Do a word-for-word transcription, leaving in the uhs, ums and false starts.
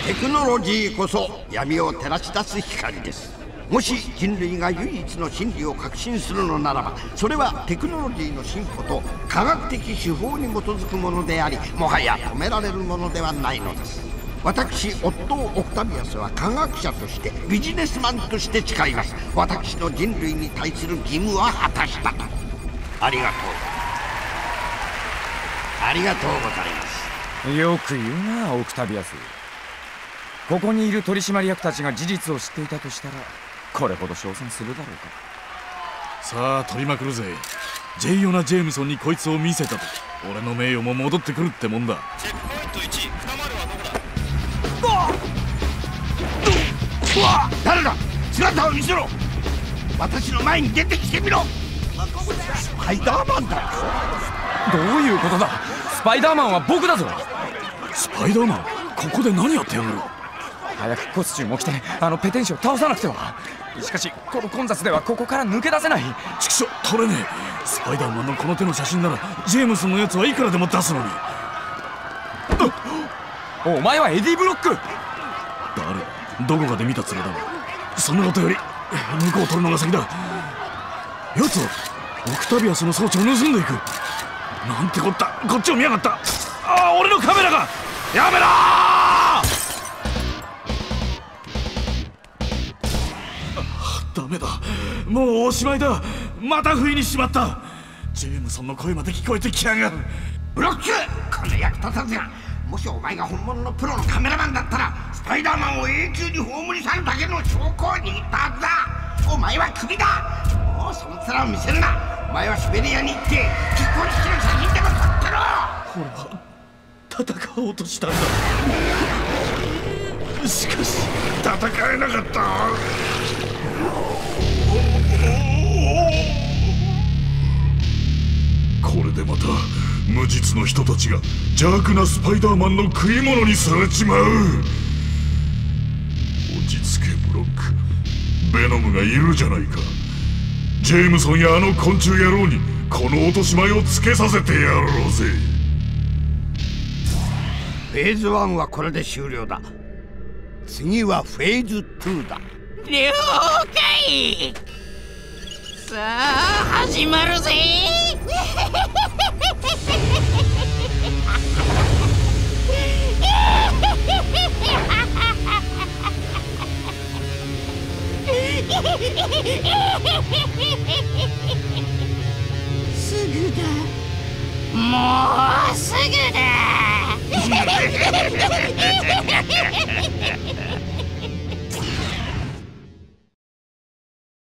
テクノロジーこそ闇を照らし出す光です。もし人類が唯一の真理を確信するのならば、それはテクノロジーの進歩と科学的手法に基づくものであり、もはや止められるものではないのです。私オットー・オクタビアスは科学者としてビジネスマンとして誓います。私の人類に対する義務は果たしたと。ありがとうありがとうございます。 よく言うなオクタビアス。ここにいる取締役たちが事実を知っていたとしたらこれほど称賛するだろうか。 さあ取りまくるぜ。ジェイヨナ・ジェームソンにこいつを見せたと俺の名誉も戻ってくるってもんだ。 チェックポイントいち、二丸はどこだ。 うわ、誰だ。姿を見せろ。私の前に出てきてみろ。スパイダーマンだよ。 どういうことだ。スパイダーマンは僕だぞ。 スパイダーマン、ここで何やってやがる。 早くコスチュームを着てあのペテン師を倒さなくては。しかしこの混雑ではここから抜け出せない。 ちくしょ、取れねえ。スパイダーマンのこの手の写真ならジェームソンのやつはいくらでも出すのに。 お前はエディ・ブロック。 誰、どこかで見た面だ。そんなことより向こうを取るのが先だ。やつはオクタビアスの装置を盗んでいく。なんてこった、こっちを見やがった。ああ、俺のカメラが。やめろー。ダメだ、もうおしまいだ。また不意にしまった。ジェームソンの声まで聞こえてきやがる。 ブロック、この役立たずが。もしお前が本物のプロのカメラマンだったらスパイダーマンを永久に葬り去るだけの証拠を握ったはずだ。お前はクビだ。もうその面を見せるな。お前はシベリアに行って結婚式の写真でも撮ってろ。 俺は戦おうとしたんだ。しかし戦えなかった。これでまた無実の人たちが邪悪なスパイダーマンの食い物にされちまう。落ち着けブロック、ベノムがいるじゃないか。ジェームソンやあの昆虫野郎にこの落とし前をつけさせてやろうぜ。 フェーズワンはこれで終了だ。次はフェーズツーだ。 了解。さあ始まるぜ。すぐだ。もうすぐだ。